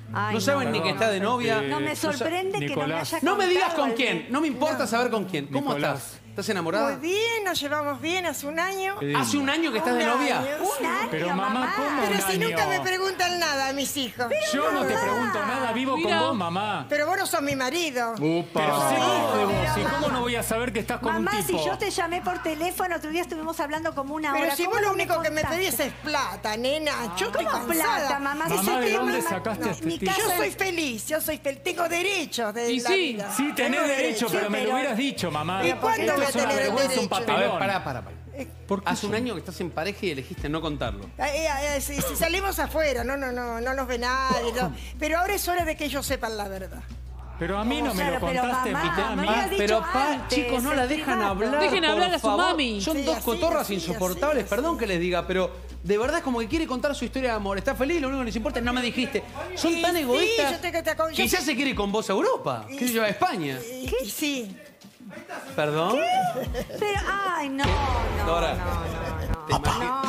Ay, no saben ni que está de novia. No me sorprende que no me haya No me digas contado con quién. No me importa saber con quién. ¿Cómo estás? ¿Estás enamorada? Muy bien, nos llevamos bien hace un año. ¿Hace un año que estás de novia? Un año. Pero mamá, ¿cómo Pero un si año? nunca me preguntan nada, mis hijos. Yo no te pregunto nada, vivo con vos, mamá. Pero vos no sos mi marido. Pero sé todo de vos. ¿Y cómo no voy a saber que estás con Mamá, un tipo? si yo te llamé por teléfono, otro día estuvimos hablando como una hora. Pero si ¿Cómo vos lo no único que me contaste? pedís es plata, nena. Yo estoy ¿Cómo cansada. plata, mamá? Ese Mamá, ¿de tema, dónde no, sacaste este mi tipo? casa- Yo soy feliz, tengo derechos de Y la sí, vida. Sí, tenés Tengo derecho, pero me lo pero- hubieras dicho, mamá. ¿Y cuándo Esto voy a es una tener vergüenza, un derecho? papelón. A ver, pará. Hace un año que estás en pareja y elegiste no contarlo. Si salimos afuera, no nos ve nadie. Pero ahora es hora de que ellos sepan la verdad. Pero a mí no me lo Claro, pero contaste, mamá, Pita, a me mí. habías dicho Pero antes, chicos, no la en dejan privado. hablar. Dejen por hablar a su favor. mami. Son Sí, dos así, cotorras así, insoportables, así. perdón que les diga, pero de verdad es como que quiere contar su historia de amor. Está feliz, lo único que les importa es no me dijiste. Son Y tan sí, egoístas. yo te Quizás se quiere ir con vos a Europa. ¿Qué se lleva a España? Y sí. ¿Perdón? Pero, ay, no, Dora. no.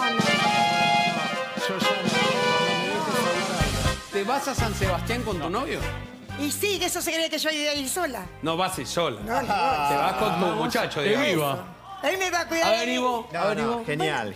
Yo ya no. ¿Te vas a San Sebastián con tu novio? Y sí, que eso se cree que yo iba a ir sola. No vas a ir sola. No, no. Te vas con tu muchacho, digamos. Él me va a cuidar. A ver, Ivo. A ver, Ivo.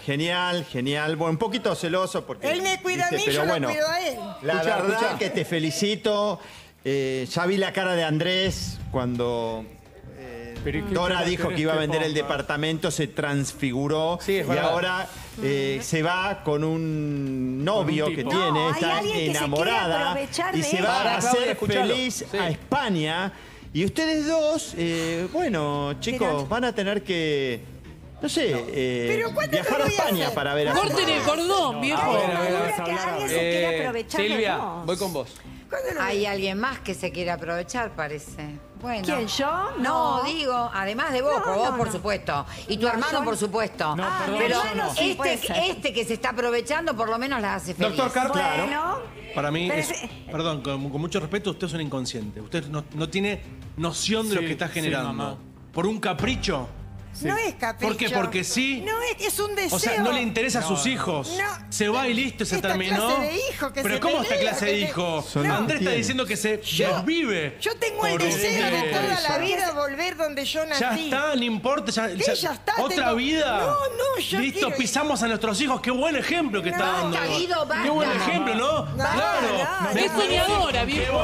Genial. Bueno, un poquito celoso porque... Él me cuida a mí, ¿viste? yo Pero lo bueno, cuido a él. la Escuchá, verdad escuchá. que te felicito. Ya vi la cara de Andrés cuando Pero ¿y qué Dora cara dijo querés que iba a que vender el ponga? departamento, se transfiguró Sí, es y verdad. ahora se va con un novio Con un que tipo. tiene, No, hay está alguien que se quiere enamorada aprovechar y de se él. va Para, a Claudia, hacer escuchalo. feliz Sí. a España. Y ustedes dos, bueno, chicos, Pero- van a tener que, no sé, Pero ¿cuándo viajar lo a voy a España hacer? para ver a Corten el cordón, viejo. A ver, a ver. Ahora que alguien se quiere aprovechar Silvia, de vos. voy con vos. ¿Cuándo lo Hay alguien más que se quiere aprovechar, parece. Bueno. ¿Quién, yo? No, No. digo, además de vos, No, por vos, no, por no. supuesto. Y tu No, hermano, yo- por supuesto. No, perdón, Pero yo no. Sí, puede ser. este que se está aprovechando, por lo menos la hace feliz. Doctor Carlos. Bueno. Para mí, Pero es, perdón, con mucho respeto, usted es un inconsciente. Usted no tiene noción de lo Sí, que está sí, generando. mamá. Por un capricho. No es capricho. ¿Por qué? Porque sí. No, es un deseo. O sea, no le interesa a sus hijos. No. Se va y listo, se Esta terminó. clase de hijo que Pero se ¿cómo pelea, esta clase que de se- hijo? No. Andrés está diciendo que se desvive. Yo tengo el por deseo de usted. toda la vida volver donde yo nací. Ya está, no importa. Ya está? ¿Otra Tengo- vida? No, yo Listo, quiero- pisamos a nuestros hijos. Qué buen ejemplo que está dando. Basta, Guido, basta. Qué buen ejemplo, ¿no? Claro. no, Me Es soñadora, Me viejo. voy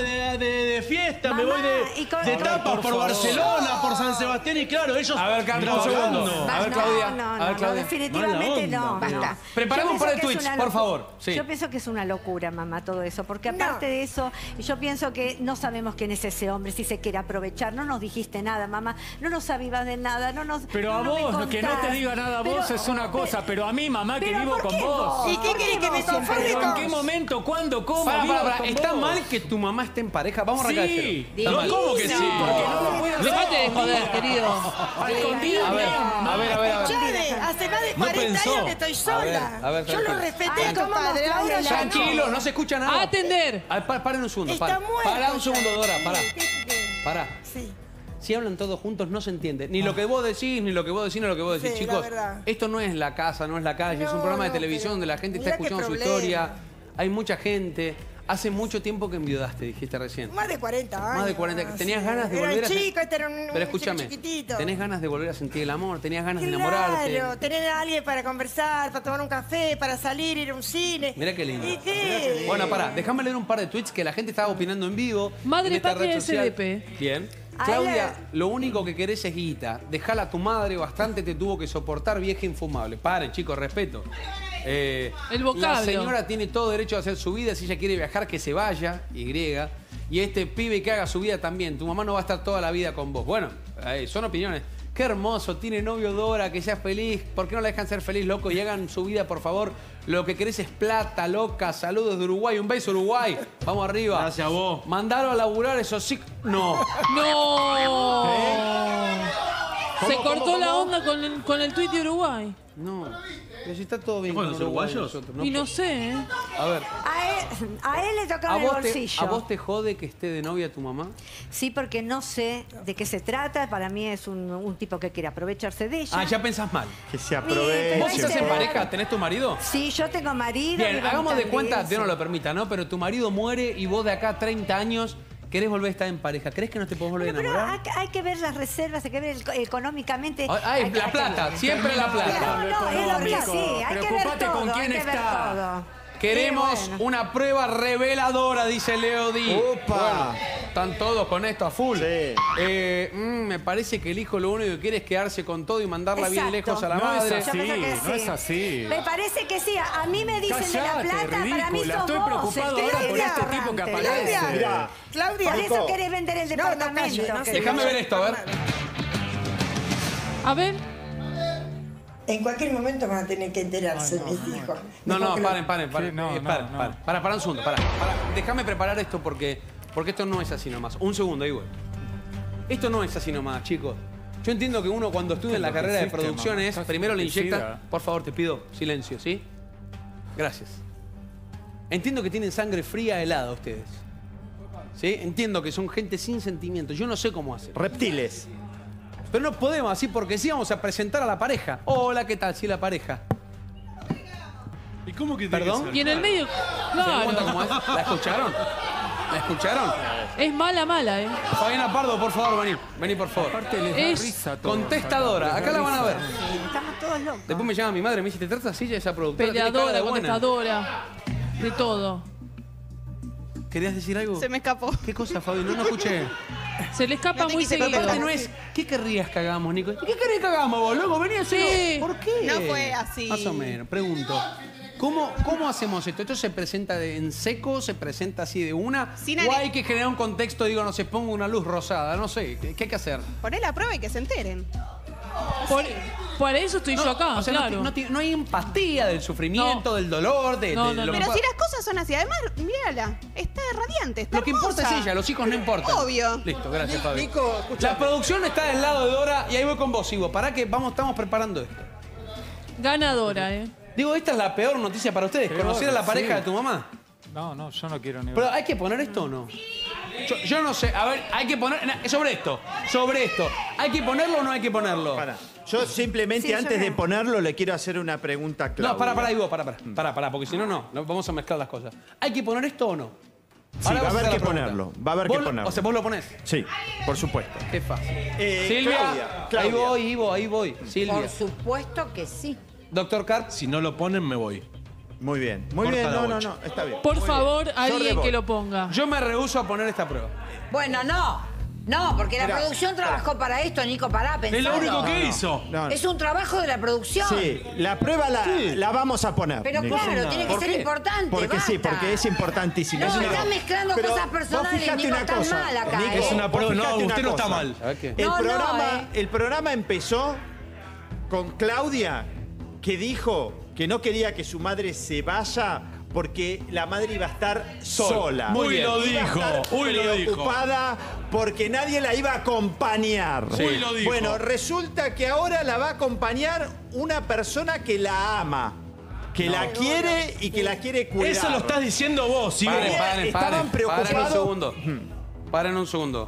de fiesta, me Mamá, voy y con- de tapas por favor. Barcelona, por San Sebastián y claro, ellos... A ver, Carlos, un segundo. A ver, No, Claudia. no, A ver, no, Claudia. definitivamente Mala no. onda. no. Preparemos Yo un par de pienso que es tweets, una por locura. favor. Sí. Yo pienso que es una locura, mamá, todo eso. Porque No. aparte de eso, yo pienso que no sabemos quién es ese hombre, si se quiere aprovechar. No nos dijiste nada, mamá. No nos avivas de nada. No nos, Pero a no me vos, que no te contás. diga nada a vos Pero- es una cosa, pero a mí, mamá, que pero vivo ¿por con qué vos. ¿Y qué querés que me Vos siempre conforme ¿Pero en con? qué momento? ¿Cuándo? ¿Cómo? Para, Vivo para. con ¿Está vos. mal que tu mamá esté en pareja? Vamos a arrancar de cero. Sí. Está mal. ¿Cómo que sí? Porque no lo puedo hacer. Dejate de joder, querido. A escondidas, A ver, bien. a ver, a ver. Escuchame, hace más de 40 pensó. años que estoy sola. A ver, yo lo tranquilo. respeté Ay, a tu ¿cómo padre, mostrarle ahora la ya no. Tranquilo, no se escucha nada. A atender. Paren un segundo. Está muerto. Para un segundo, ya. Dora. Para. ¿Qué? Para. Sí. Si hablan todos juntos no se entiende. Ni lo que vos decís, ni lo que vos decís, ni lo que vos decís. Sí, la Chicos, verdad. esto no es la casa, no es la calle. es un No, programa de no, televisión pero donde la gente está mirá qué escuchando su problema. historia. Hay mucha gente. Hace mucho tiempo que enviudaste, dijiste recién. Más de 40 años. Más de 40. ¿Tenías sí. ganas de Era volver a chico, este era un Pero chico escúchame, chiquitito. ¿tenés ganas de volver a sentir el amor? ¿Tenías ganas de enamorarte? Claro, tener a alguien para conversar, para tomar un café, para salir, ir a un cine. Mirá qué lindo. ¿Y qué? Bueno, pará, déjame leer un par de tweets que la gente estaba opinando en vivo. Madre en esta patria red social. SDP. Bien. A Claudia, él lo único que querés es guita. Dejala a tu madre, bastante te tuvo que soportar, vieja infumable. Pare, chicos, respeto. El La vocablo. señora tiene todo derecho a hacer su vida. Si ella quiere viajar, que se vaya, Y. Y este pibe que haga su vida también. Tu mamá no va a estar toda la vida con vos. Bueno, son opiniones. Qué hermoso, tiene novio Dora, que sea feliz. ¿Por qué no la dejan ser feliz, loco? Y hagan su vida, por favor. Lo que querés es plata, loca. Saludos de Uruguay. Un beso, Uruguay. Vamos arriba. Gracias a vos. Mandalo a laburar, eso sí. No. No. Se ¿Cómo, cortó cómo, la cómo? onda con el tuit de Uruguay. No. Pero si está todo bien ¿Con con los Uruguay uruguayos? nosotros, Y no sé, ¿eh? A ver, A él le tocaba el bolsillo. ¿a vos te jode que esté de novia tu mamá? Sí, porque no sé de qué se trata. Para mí es un tipo que quiere aprovecharse de ella. Ah, ya pensás mal. Que se pero aproveche. ¿Vos Ay, estás te en da- pareja? ¿Tenés tu marido? Sí, yo tengo marido. Bien, vivo en hagamos de Tandil, cuenta, Dios no sí. lo permita, ¿no? Pero tu marido muere y vos de acá a 30 años querés volver a estar en pareja. ¿Crees que no te podés volver a Pero enamorar? hay que ver las reservas, hay que ver económicamente. Ay, la plata, siempre la plata. No, es lo que sí, hay que ver Preocupate todo, con quién hay que ver está. todo. Queremos Sí, bueno. una prueba reveladora, dice Leo Di. Opa. Bueno, están todos con esto a full. Sí. Me parece que el hijo lo único que quiere es quedarse con todo y mandarla bien Exacto. lejos a la No madre. es Yo así, pienso que no es así. Me parece que sí. A mí me dicen de la Callate, plata, para mí ridícula. sos Estoy vos, preocupado el ahora por Claudia, este tipo que Arrante. aparece. Mirá, Claudia. Por eso querés vender el No, no, departamento. callo, no sé. Déjame ver esto, a ver. A ver, En cualquier momento van a tener que enterarse, mis hijos. No, Mejor que lo- paren. Sí, no, Paren, no, paren. no. Para un segundo, para. Déjame preparar esto porque esto no es así nomás. Un segundo, ahí voy. Esto no es así nomás, chicos. Yo entiendo que uno cuando estudia en la ¿Qué es lo que carrera de hiciste, producción mamá? es, Estás primero le inyectan... enloquecida. Por favor, te pido silencio, ¿sí? Gracias. Entiendo que tienen sangre fría helada ustedes. ¿Sí? Entiendo que son gente sin sentimientos. Yo no sé cómo hacen. Reptiles. Pero no podemos así porque sí vamos a presentar a la pareja. Hola, ¿qué tal? Sí, la pareja. ¿Y cómo que tiene ¿Perdón? que ser? y en el medio, ¿Se dan cuenta claro, cómo es? ¿La escucharon? ¿La escucharon? es mala, ¿eh? Fabiana Pardo, por favor, vení. Vení, por favor. Aparte les da Es risa todo. Contestadora. Les da Acá la van a ver. risa. Sí, estamos todos locos. Después me llama mi madre y me dice, ¿te trata así ya esa productora? Tiene cara Peleadora, de buena. contestadora, de todo. ¿Querías decir algo? Se me escapó. ¿Qué cosa, Fabi? No escuché. Se le escapa No te muy quise Pero seguido. aparte no es, ¿qué querrías que hagamos, Nico? ¿Qué querés que hagamos vos, loco? Vení a hacerlo. Sí. ¿Por qué? No fue así. Más o menos. Pregunto. ¿Cómo hacemos esto? ¿Esto se presenta en seco? ¿Se presenta así de una? Sin ¿O are- hay que generar un contexto, digo, no sé, pongo una luz rosada? No sé. ¿Qué hay que hacer? Poné la prueba y que se enteren. Por eso estoy yo acá, o sea, claro. no hay empatía del sufrimiento, del dolor, de No, lo no, que Pero pueda- si las cosas son así, además, mírala, está radiante, está Lo que importa hermosa. es ella, los hijos no importan. Obvio. Listo, gracias, Fabi. Nico, escuchame. La producción está del lado de Dora y ahí voy con vos, Ivo. Pará que estamos preparando esto. Ganadora, ¿eh? Digo, esta es la peor noticia para ustedes. Peor, ¿Conocer a la pareja sí. de tu mamá? No, yo no quiero ni Pero ver. ¿hay que poner esto o no? Yo no sé. A ver, hay que poner... Sobre esto. ¿Hay que ponerlo o no hay que ponerlo? Para. Yo simplemente Sí, yo antes de creo. ponerlo le quiero hacer una pregunta a Claudia. No, pará, Ivo, pará, porque si no, no. Vamos a mezclar las cosas. ¿Hay que poner esto o no? Sí, Ahora va a vas haber hacer que la pregunta. ponerlo. Va a haber ¿Vos que lo- ponerlo. O sea, vos lo ponés. Sí, por supuesto. Qué fácil. Claudia, Silvia. Claudia. Ahí voy, Ivo, ahí voy. Silvia. Por supuesto que sí. Doctor Carp. Si no lo ponen, me voy. Muy bien. Muy Corta bien, la no, bocha. no, está bien. Por Muy favor, bien. alguien Sorrebol. que lo ponga. Yo me rehúso a poner esta prueba. Bueno, no, porque la Mirá, producción trabajó para esto, Nico, pará, Es lo pensalo. único que hizo. No, Es un trabajo de la producción. Sí, la prueba la vamos a poner. Pero Nico. claro, tiene que ¿Por ser qué? importante. Porque sí, basta. porque es importantísimo. No, Es una- estás mezclando Pero cosas vos personales, fijate Nico, una estás cosa, mal acá, Nico, ¿eh? Es una vos prueba. fijate No, una usted no está cosa. mal. ¿Sabés qué? El, No, programa, el programa empezó con Claudia, que dijo que no quería que su madre se vaya porque la madre iba a estar sola. Muy bien. Uy, lo Iba a dijo, estar uy, lo dijo. preocupada porque nadie la iba a acompañar. Sí. Uy, lo dijo. Bueno, resulta que ahora la va a acompañar una persona que la ama, que la quiere y que la quiere cuidar. Eso lo estás diciendo vos, ¿sí? Paren, Estaban paren un preocupados. segundo. Paren un segundo.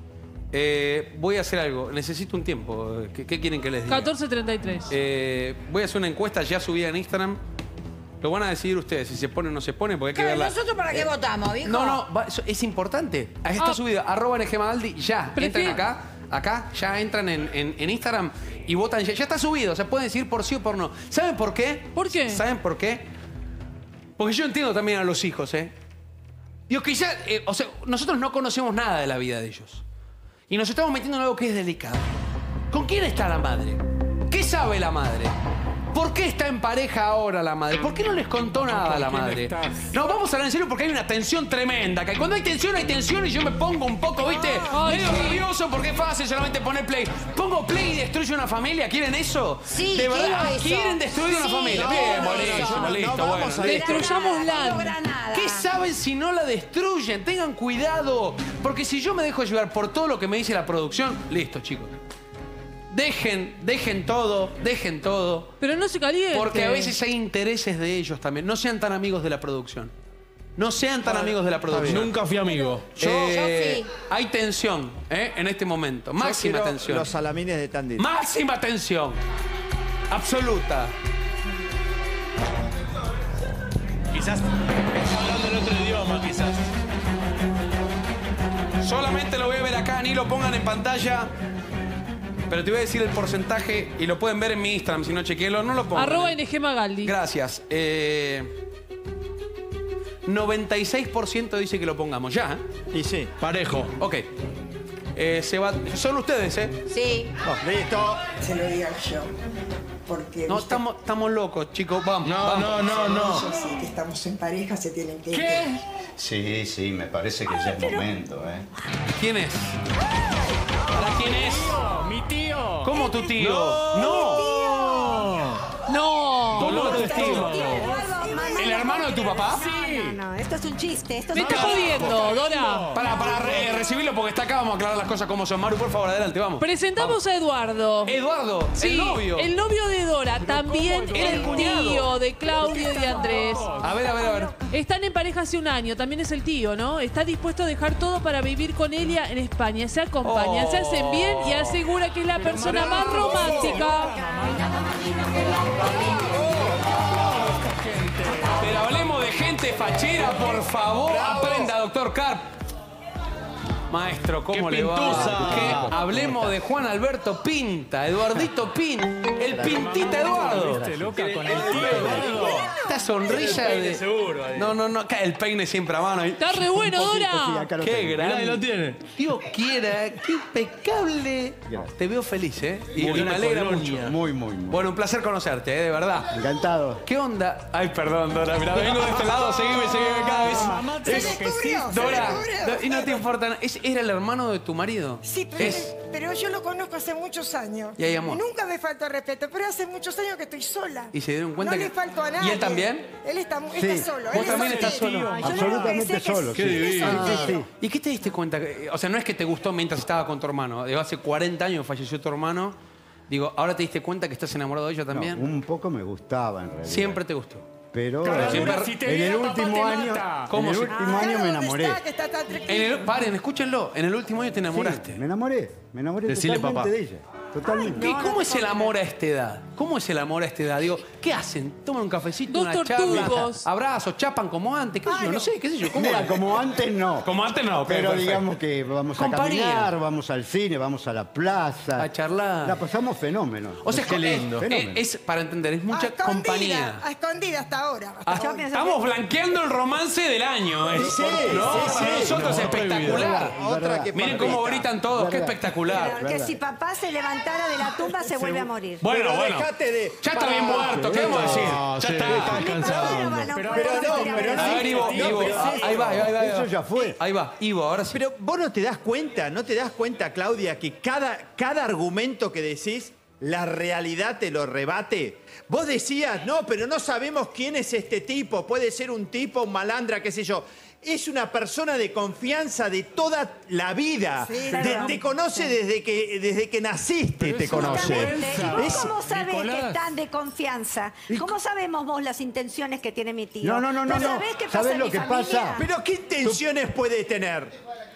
Voy a hacer algo. Necesito un tiempo. ¿Qué quieren que les diga? 14:33. Voy a hacer una encuesta ya subida en Instagram. Lo van a decidir ustedes si se pone o no se pone, porque hay que Claro, verla. ¿nosotros para qué votamos, viejo? No, es importante. Ahí está Ah. subido. @NGMaldi, ya. Prefiero- Entran acá, ya entran en Instagram y votan. Ya está subido. O sea, pueden decir por sí o por no. ¿Saben por qué? ¿Por qué? ¿Saben por qué? Porque yo entiendo también a los hijos, ¿eh? Digo, que ya, o sea, nosotros no conocemos nada de la vida de ellos. Y nos estamos metiendo en algo que es delicado. ¿Con quién está la madre? ¿Qué sabe la madre? ¿Por qué está en pareja ahora la madre? ¿Por qué no les contó nada a la quién madre? estás? No, vamos a hablar en serio porque hay una tensión tremenda. Que cuando hay tensión y yo me pongo un poco, ¿viste? Ay, Medio sí. nervioso porque es fácil solamente poner play. Pongo play y destruyo una familia. ¿Quieren eso? Sí, ¿De verdad? quiero eso. ¿Quieren destruir una Sí, familia? no, Bien, no, buenísimo, no, listo, no, bueno. vamos a listo. Destruyámosla. No logra nada. ¿Qué saben si no la destruyen? Tengan cuidado. Porque si yo me dejo llevar por todo lo que me dice la producción, listo, chicos. Dejen todo. Pero no se caliente. Porque a veces hay intereses de ellos también. No sean tan amigos de la producción. No sean tan amigos de la producción. Nunca fui amigo. Yo sí. Hay tensión en este momento. Máxima Yo quiero tensión. los salamines de Tandil. Máxima tensión. Absoluta. Quizás está hablando en otro idioma, quizás. Solamente lo voy a ver acá, ni lo pongan en pantalla. Pero te voy a decir el porcentaje y lo pueden ver en mi Instagram, si no chequenlo, no lo pongan. @NG Magaldi. Gracias. 96% dice que lo pongamos ya. Y sí. Parejo. Ok. Se va. Son ustedes, Sí. Listo. Se lo diga yo. Porque No, viste, estamos locos, chicos. Vamos. vamos. ellos sí que estamos en pareja se tienen que... ¿Qué? Sí, me parece que ya es momento, ¿eh? ¿Quién es? ¿Para quién es? Mi tío. ¿Cómo tu tío? ¡No! No. ¿Cómo tu tío? Eduardo, mamá, ¿El hermano de tu papá? No, esto es un chiste. Esto es Me un estás jodiendo, Dora. Para recibirlo porque está acá, vamos a aclarar las cosas como son. Maru, por favor, adelante, vamos. Presentamos a Eduardo. Eduardo, Sí, el novio. el novio de Dora, también el tío de Claudio y de Andrés. A ver. Están en pareja hace un año, también es el tío, ¿no? Está dispuesto a dejar todo para vivir con ella en España. Se acompañan, se hacen bien y asegura que es la persona más romántica. Pero hablemos de gente fachera, por favor. Aprenda, doctor Carp. Maestro, ¿cómo ¡Qué le va? pintusa! Que hablemos de Juan Alberto Pinta, Eduardito Pin, el Pintita Eduardo. ¿Viste loca con el tío Eduardo? Esta sonrisa de... Seguro. No, acá el peine siempre a mano. Está re bueno, Dora. Qué Mirá, grande. ahí lo tiene. Dios quiera, qué impecable. Te veo feliz, ¿eh? Y Muy me alegra colonia. mucho. Muy. Bueno, un placer conocerte, de verdad. Encantado. ¿Qué onda? Ay, perdón, Dora. Mira, vengo de este lado, seguime cada vez. Mamá, te digo que sí. Dora, y no te importa nada. ¿Era el hermano de tu marido? Sí, pero yo lo conozco hace muchos años. Y hay amor. Nunca me faltó respeto, pero hace muchos años que estoy sola. ¿Y se dieron cuenta no que...? le falto a nadie. ¿Y él también? Él está solo. ¿Vos él también es estás soltero. solo? Yo le Absolutamente pensé que solo, sí, sí. él es soltero. Sí. ¿Y qué te diste cuenta? O sea, no es que te gustó mientras estaba con tu hermano. Digo, hace 40 años falleció tu hermano. Digo, ¿ahora te diste cuenta que estás enamorado de ella también? No, un poco me gustaba en realidad. Siempre te gustó. Pero Siempre- Si te en el viera, papá, último te año, mata. ¿Cómo en el se- último año me enamoré. Está, que está tan tranquilo. Paren, escúchenlo. En el último año te enamoraste. Sí, me enamoré Decile, totalmente papá. de ella. Totalmente. ¿Y cómo es el amor a esta edad? ¿Cómo es el amor a esta edad? Digo, ¿qué hacen? ¿Toman un cafecito, Dos una charla? tortugos. ¿Abrazos? ¿Chapan como antes? ¿Qué sé yo? No sé, qué sé yo. ¿Cómo Mira, es? como antes no. Como antes no, Pero perfecto. digamos que vamos Compañía. a caminar, vamos al cine, vamos a la plaza. A charlar. La pasamos fenómeno. O sea, Qué lindo. es, para entender, es mucha A escondida, compañía. A escondida hasta ahora. Ah, Yo pienso Estamos blanqueando el romance del año. Sí, ¿no? sí, Para sí. nosotros es espectacular. Otra que Miren cómo gritan todos, qué Verdad. espectacular. que si papá se levantara de la tumba se vuelve a morir. Bueno, Pero bueno. dejate de... Ya está bien muerto, ¿qué vamos a decir? No, Ya sí, está. está Pero cansado. no, Pero A ver, Ivo, ahí va. Eso ya fue. Ahí va, Ivo, ahora sí. Pero vos no te das cuenta, Claudia, que cada argumento que decís, la realidad te lo rebate. Vos decías, no, pero no sabemos quién es este tipo. Puede ser un tipo, un malandra, qué sé yo. Es una persona de confianza de toda la vida. Te conoce desde que naciste, te conoce. Justamente. ¿Y vos cómo sabés Nicolás. que están de confianza? ¿Cómo sabemos vos las intenciones que tiene mi tío? No. ¿Vos sabés qué pasa ¿Sabés en lo mi que familia? pasa? Pero ¿qué intenciones puede tener?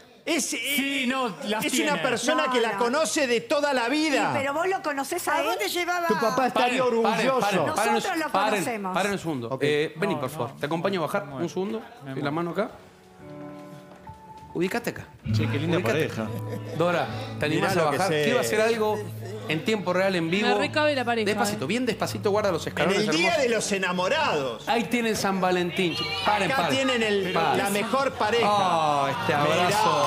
Sí, no, las es tiene. una persona No, que la no. conoce de toda la Sí, vida. pero vos lo conocés a ¿A él. dónde llevaba? Tu papá estaría orgulloso. Nosotros lo conocemos. Paren un segundo. Ok. Vení, por favor. Te acompaño a bajar un segundo. La mano acá. Ubicate acá. Che, qué linda Ubicate. pareja. Dora, ¿te animás Mirá a lo que bajar? sé. Quiero hacer algo en tiempo real, en vivo. Me recabe la pareja, Despacito, bien despacito, guarda los En escalones el día hermosos. de los enamorados. Ahí tienen San Valentín. Paren, Acá paren. tienen Paren. la mejor pareja. Oh, este abrazo.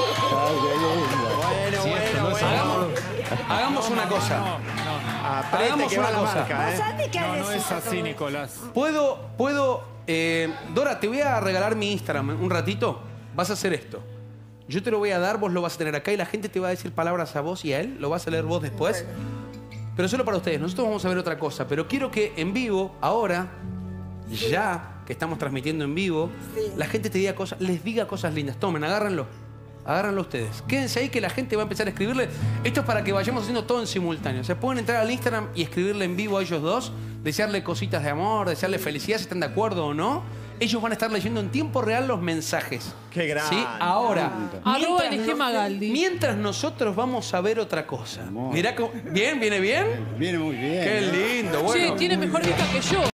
Hagamos una cosa. Aprete Hagamos que va una la cosa. marca, ¿Vos sabés qué No, no decís es a así, todo? Nicolás. ¿Puedo? Dora, te voy a regalar mi Instagram un ratito. Vas a hacer esto. Yo te lo voy a dar, vos lo vas a tener acá y la gente te va a decir palabras a vos y a él. Lo vas a leer vos después. Pero solo para ustedes. Nosotros vamos a ver otra cosa. Pero quiero que en vivo, ahora, ya que estamos transmitiendo en vivo, la gente te diga cosas, les diga cosas lindas. Tomen, agárrenlo. Agárranlo ustedes. Quédense ahí que la gente va a empezar a escribirle. Esto es para que vayamos haciendo todo en simultáneo. Se pueden entrar al Instagram y escribirle en vivo a ellos dos, desearle cositas de amor, desearle felicidad, si están de acuerdo o no. Ellos van a estar leyendo en tiempo real los mensajes. Qué grande. ¿Sí? Ahora, Arroba NG Magaldi. mientras nosotros vamos a ver otra cosa. Mirá cómo... ¿Bien? ¿Viene bien? Viene muy bien. Qué lindo. Bueno. Che, tiene mejor vista que yo.